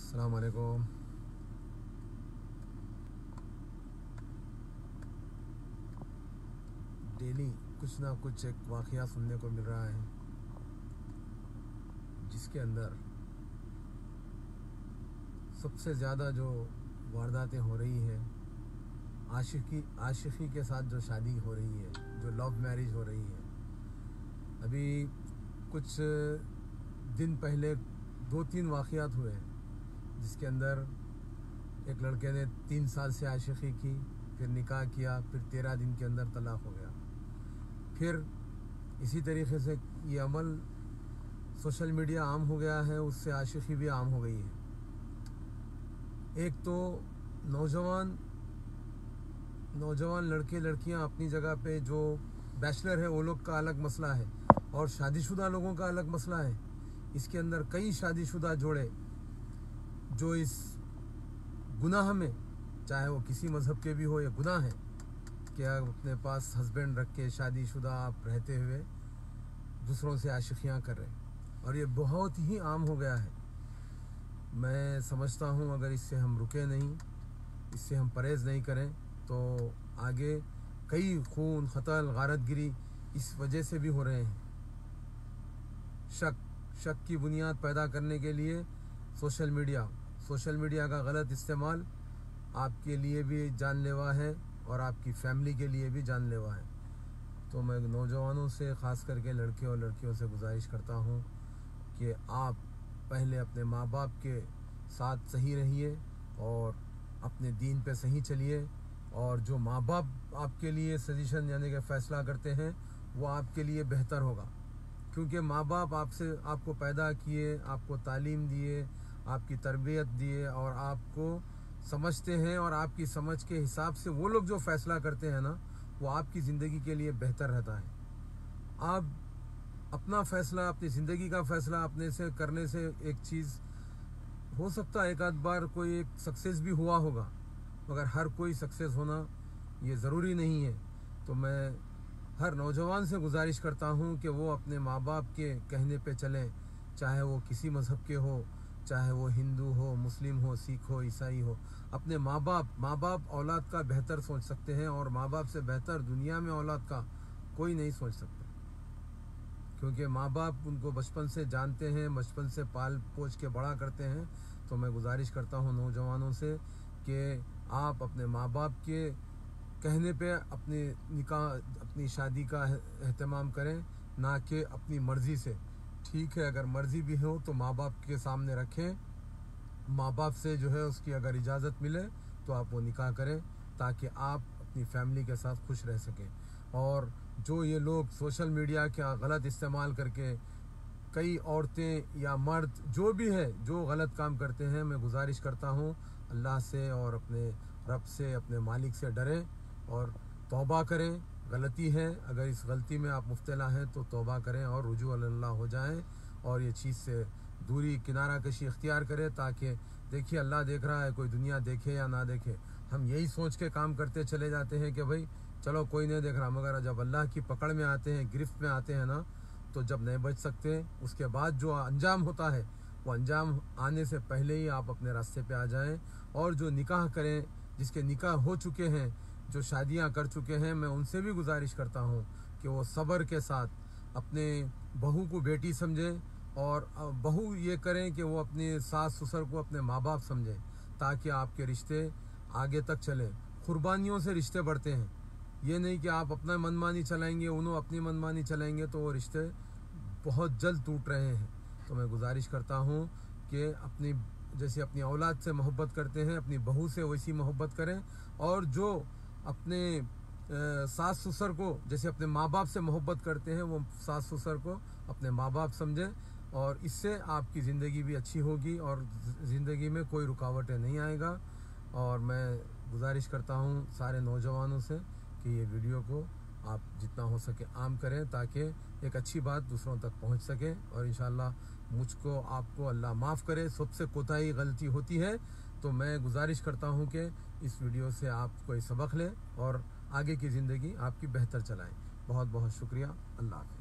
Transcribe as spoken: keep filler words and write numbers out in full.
अस्सलाम वालेकुम। डेली कुछ ना कुछ एक वाक़या सुनने को मिल रहा है जिसके अंदर सबसे ज़्यादा जो वारदातें हो रही हैं, आशिकी आशिकी के साथ जो शादी हो रही है, जो लव मैरिज हो रही है। अभी कुछ दिन पहले दो तीन वाक़यात हुए हैं जिसके अंदर एक लड़के ने तीन साल से आशिकी की, फिर निकाह किया, फिर तेरह दिन के अंदर तलाक़ हो गया। फिर इसी तरीके से ये अमल सोशल मीडिया आम हो गया है, उससे आशिकी भी आम हो गई है। एक तो नौजवान नौजवान लड़के लड़कियां अपनी जगह पे जो बैचलर है वो लोग का अलग मसला है और शादीशुदा लोगों का अलग मसला है। इसके अंदर कई शादीशुदा जोड़े जो इस गुनाह में, चाहे वो किसी मज़हब के भी हो, या गुनाह है कि आप अपने पास हस्बैंड रख के शादीशुदा आप रहते हुए दूसरों से आशिकियाँ कर रहे हैं, और ये बहुत ही आम हो गया है। मैं समझता हूँ अगर इससे हम रुके नहीं, इससे हम परहेज़ नहीं करें तो आगे कई खून क़त्ल गारतगिरी इस वजह से भी हो रहे हैं। शक शक की बुनियाद पैदा करने के लिए सोशल मीडिया सोशल मीडिया का गलत इस्तेमाल आपके लिए भी जानलेवा है और आपकी फैमिली के लिए भी जानलेवा है। तो मैं नौजवानों से, ख़ास करके लड़के और लड़कियों से गुजारिश करता हूँ कि आप पहले अपने माँ बाप के साथ सही रहिए और अपने दीन पे सही चलिए, और जो माँ बाप आपके लिए सजेशन यानी कि फ़ैसला करते हैं वो आपके लिए बेहतर होगा, क्योंकि माँ बाप आपसे आपको पैदा किए, आपको तालीम दिए, आपकी तरबियत दिए और आपको समझते हैं, और आपकी समझ के हिसाब से वो लोग जो फ़ैसला करते हैं ना, वो आपकी ज़िंदगी के लिए बेहतर रहता है। आप अपना फ़ैसला, अपनी ज़िंदगी का फ़ैसला अपने से करने से एक चीज़ हो सकता है एक आध बार कोई एक सक्सेस भी हुआ होगा, मगर हर कोई सक्सेस होना ये ज़रूरी नहीं है। तो मैं हर नौजवान से गुजारिश करता हूँ कि वो अपने माँ बाप के कहने पे चलें, चाहे वो किसी मज़हब के हो, चाहे वो हिंदू हो, मुस्लिम हो, सिख हो, ईसाई हो। अपने माँ बाप माँ बाप औलाद का बेहतर सोच सकते हैं, और माँ बाप से बेहतर दुनिया में औलाद का कोई नहीं सोच सकता, क्योंकि माँ बाप उनको बचपन से जानते हैं, बचपन से पाल पोछ के बड़ा करते हैं। तो मैं गुजारिश करता हूँ नौजवानों से कि आप अपने माँ बाप के कहने पे अपनी निकाह अपनी शादी का एहतमाम करें, ना कि अपनी मर्ज़ी से। ठीक है, अगर मर्ज़ी भी हो तो माँ बाप के सामने रखें, माँ बाप से जो है उसकी अगर इजाज़त मिले तो आप वो निकाह करें, ताकि आप अपनी फैमिली के साथ खुश रह सकें। और जो ये लोग सोशल मीडिया का गलत इस्तेमाल करके कई औरतें या मर्द जो भी है जो गलत काम करते हैं, मैं गुजारिश करता हूँ अल्लाह से और अपने रब से, अपने मालिक से डरें और तौबा करें। गलती है, अगर इस गलती में आप मुब्तला हैं तो तौबा करें और रुजू अल्लाह हो जाएं, और ये चीज़ से दूरी किनारा कशी इख्तियार करें, ताकि देखिए अल्लाह देख रहा है, कोई दुनिया देखे या ना देखे। हम यही सोच के काम करते चले जाते हैं कि भाई चलो कोई नहीं देख रहा, मगर जब अल्लाह की पकड़ में आते हैं, गिरफ्त में आते हैं ना, तो जब नहीं बच सकते, उसके बाद जो अंजाम होता है वो अंजाम आने से पहले ही आप अपने रास्ते पे आ जाएं। और जो निकाह करें, जिसके निकाह हो चुके हैं, जो शादियां कर चुके हैं, मैं उनसे भी गुजारिश करता हूं कि वो सब्र के साथ अपने बहू को बेटी समझें, और बहू ये करें कि वो अपने सास ससुर को अपने माँ बाप समझें, ताकि आपके रिश्ते आगे तक चलें। कुर्बानियों से रिश्ते बढ़ते हैं, ये नहीं कि आप अपना मनमानी चलाएंगे, उन्होंने अपनी मनमानी चलाएंगे, तो वो रिश्ते बहुत जल्द टूट रहे हैं। तो मैं गुजारिश करता हूँ कि अपनी जैसे अपनी औलाद से मोहब्बत करते हैं, अपनी बहू से वैसी मोहब्बत करें, और जो अपने सास ससुर को जैसे अपने माँ बाप से मोहब्बत करते हैं, वो सास ससुर को अपने माँ बाप समझें, और इससे आपकी ज़िंदगी भी अच्छी होगी और ज़िंदगी में कोई रुकावटें नहीं आएगा। और मैं गुजारिश करता हूँ सारे नौजवानों से कि ये वीडियो को आप जितना हो सके आम करें, ताकि एक अच्छी बात दूसरों तक पहुंच सके, और इंशाल्लाह मुझको आपको अल्लाह माफ़ करे। सबसे कोताही गलती होती है, तो मैं गुजारिश करता हूं कि इस वीडियो से आप कोई सबक लें और आगे की ज़िंदगी आपकी बेहतर चलाएं। बहुत बहुत शुक्रिया। अल्लाह हाफ़िज़।